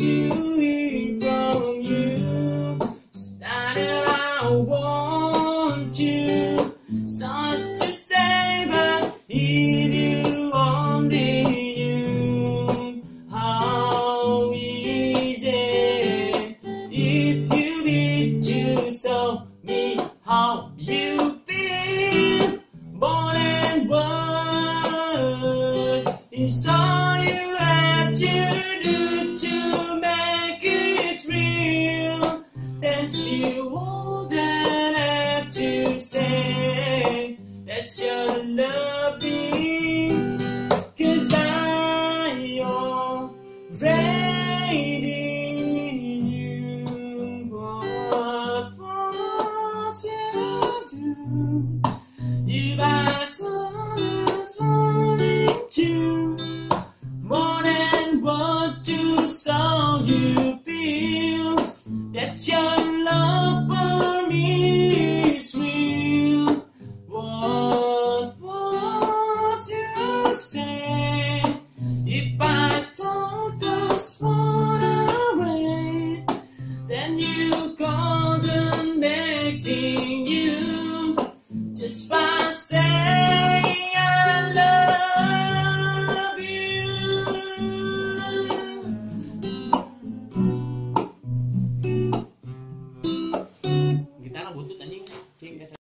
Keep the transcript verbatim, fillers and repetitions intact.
to hear from you. Started I want to start to say, but if you only knew how easy if you need to show me how you feel. More than word is all you have to do to make it real. That you won't have to say that you love me, 'cause I already knew what would you do if I just wanted to. More than what to show you feel that your love for me is real. What would you say if I told those far away? Then you couldn't make you just by saying